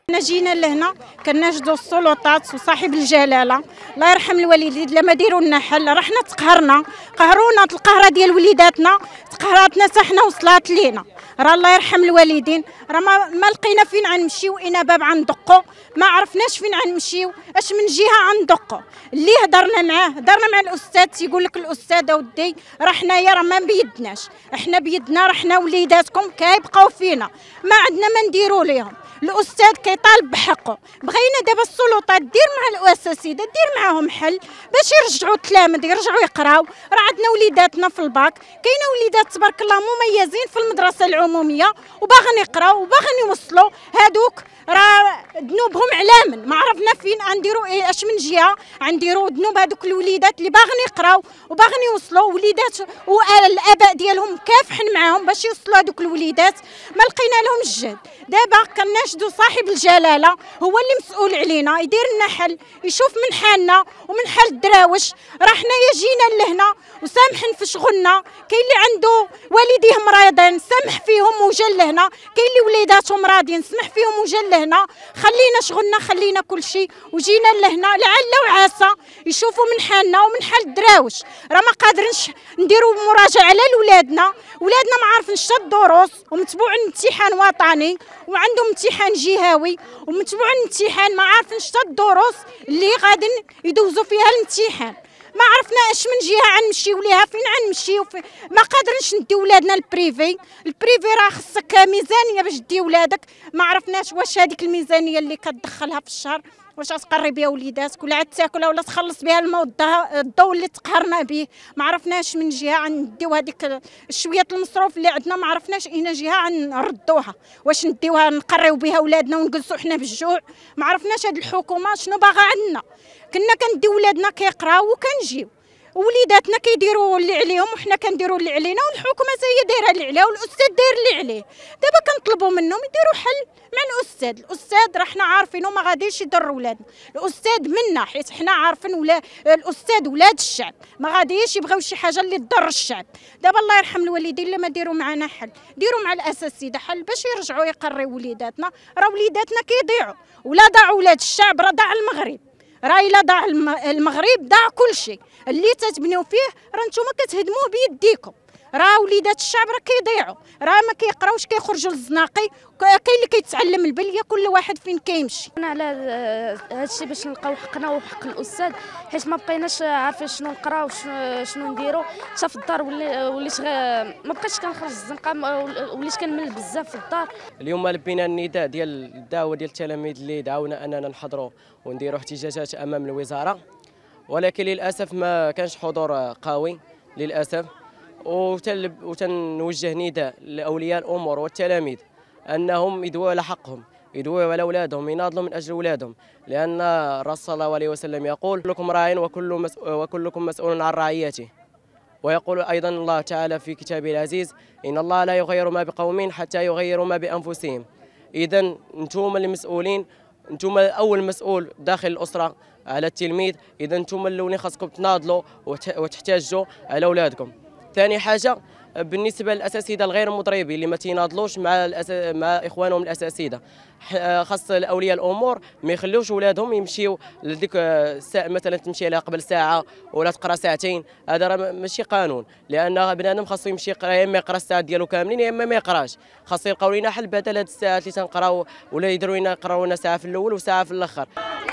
حنا جينا لهنا كناشدوا السلطات وصاحب الجلاله الله يرحم الوالدين لما ديروا لنا حل. رحنا قهرونا القهره ديال وليداتنا تقهراتنا حتى حنا وصلات لينا. راه الله يرحم الوالدين راه ما لقينا فين غنمشيو، اين باب غندقوا ما عرفناش فين غنمشيو، اش من جهه غندقوا. اللي هضرنا مع الاستاذ تيقول لك الاستاذ اودي راه حنايا راه ما بيدناش، احنا بيدنا راه حنا وليداتكم كيبقاو فينا ما عندنا ما نديروا ليهم. الاستاذ كيطالب بحقه، بغينا دابا السلطات دير مع الاساتذه دير معاهم حل باش يرجعوا التلاميذ يرجعوا يقراو. راه عندنا وليداتنا في الباك، كاينه وليدات تبارك الله مميزين في المدرسه العموميه وباغيين يقراو وباغيين يوصلوا، هادوك راه ذنوبهم علامن ما عرفنا فين غنديروا ايه اش من جهه غنديروا ذنوب هادوك الوليدات اللي باغيين يقراو وباغيين يوصلوا. وليدات والاباء ديالهم كافحين معاهم باش يوصلوا هادوك الوليدات ما لقينا لهم الجهد. دابا كناشدوا صاحب الجلاله هو اللي مسؤول علينا يدير لنا حل، يشوف من حالنا ومن حال الدراوش. راه حنايا جينا لهنا وسامحين في شغلنا، كاين اللي عنده والديه مريضين سمح فيهم وجا لهنا، كاين اللي وليداتهم راضيين سمح فيهم وجا لهنا. خلينا شغلنا خلينا كل شيء وجينا لهنا لعل وعسى يشوفوا من حالنا ومن حال الدراوش. راه ما قادرينش نديروا مراجعه على ولادنا ما عارفينش الدروس ومتبوع امتحان وطني وعندهم امتحان جهوي ومتبوع الامتحان ما عارفينش الدروس اللي غادي يدوزوا فيها الامتحان. ما عرفنا اش من جهه غنمشيو ليها فين غنمشيو ما قادرينش ندي ولادنا البريفي راه خصك ميزانيه باش دي ولادك. ما عرفناش واش هذيك الميزانيه اللي كتدخلها في الشهر واش تقري بها وليداتك ولا عاد تاكلها ولا تخلص بها الضوء اللي تقهرنا به. ما عرفناش من جهه غنديو هذيك شويه المصروف اللي عندنا ما عرفناش اين جهه غنردوها، واش نديوها نقريو بها ولادنا ونجلسوا حنا بالجوع. ما عرفناش هذه الحكومه شنو باغا عندنا. كنا كنديو ولادنا كيقراو وكنجيو وليداتنا كيديروا اللي عليهم وحنا كنديروا اللي علينا والحكومه هي دايره اللي عليها والاستاذ داير اللي عليه. دابا كنطلبوا منهم يديروا حل مع الاستاذ راه حنا عارفينه ما غاديش يضر ولادنا. الاستاذ منا حيت حنا عارفين الاستاذ ولاد الشعب ما غاديش يبغيو شي حاجه اللي تضر الشعب. دابا الله يرحم الوالدين لما ديروا معنا حل ديروا مع الاساتذه حل باش يرجعوا يقريو وليداتنا. راه وليداتنا كيضيعوا ولا ضاع ولاد الشعب راه ضاع المغرب. راه الا ضاع المغرب ضاع كل شيء اللي تتبنيو فيه راه نتوما كتهدموه بيديكم. راه وليدات الشعب راه كيضيعوا راه ما كيقراوش كيخرجوا للزناقي، كاين اللي كيتعلم البليه كل واحد فين كيمشي. انا على هذا الشيء باش نلقاو حقنا وحق الاستاذ حيت ما بقيناش عارفين شنو نقراو شنو نديروا. حتى في الدار وليت ما بقيتش كنخرج الزنقه وليت كنمل بزاف في الدار. اليوم لبينا النداء ديال الدعوه ديال التلاميذ اللي دعونا اننا نحضروا ونديروا احتجاجات امام الوزاره، ولكن للاسف ما كانش حضور قوي للاسف. وتنوجه نداء لاولياء الامور والتلاميذ انهم يدووا على حقهم، يدووا على اولادهم، يناضلوا من اجل اولادهم، لان الرسول صلى الله عليه وسلم يقول كلكم راع وكلكم مسؤول عن رعيته. ويقول ايضا الله تعالى في كتابه العزيز ان الله لا يغير ما بقوم حتى يغيروا ما بانفسهم. اذا انتم المسؤولين، انتم اول مسؤول داخل الاسره على التلميذ، اذا انتم الاولين خاصكم تناضلوا وتحتاجوا على اولادكم. ثاني حاجه بالنسبه للاساتذه الغير مضربين اللي ما تيناضلوش مع اخوانهم الاساتذه، خاص اولياء الامور ما يخليوش اولادهم يمشيو لديك الساعه مثلا تمشي لها قبل ساعه ولا تقرا ساعتين. هذا راه ماشي قانون، لان بنادم خاصو يمشي يا اما يقرا الساعات ديالو كاملين يا اما ما يقراش. خاصو يلقاو لنا حل بدل هاد الساعات اللي تنقراو ولا يديروا لنا يقراو لنا ساعه في الاول وساعه في الاخر.